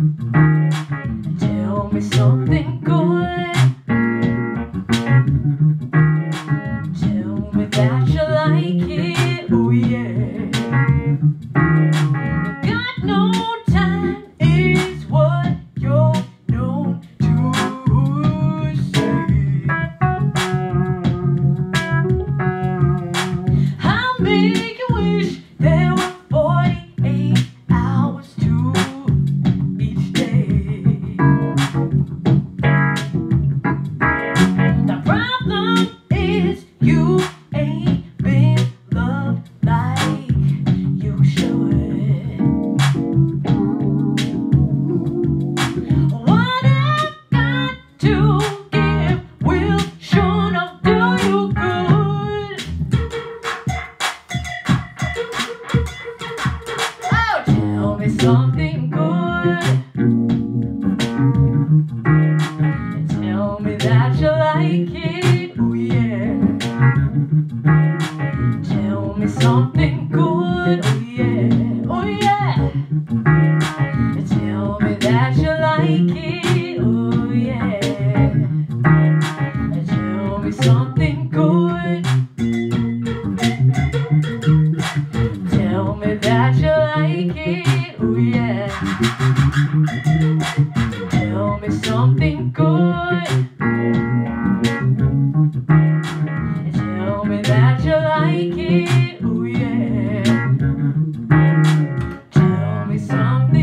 Tell me something good. Tell me that you like it, oh yeah. Got no time is what you're known to say. I make you wish there were 48 hours to each day. The problem is you ain't been loved like you should. What I've got to give will sure enough do you good. Oh, tell me something good. Tell me that you like it, oh yeah. Tell me something good, oh yeah, oh yeah. Tell me that you like it, oh yeah. Tell me something good. Tell me that you like it, oh yeah. Tell me something good. Tell me that you like it, oh yeah. Tell me something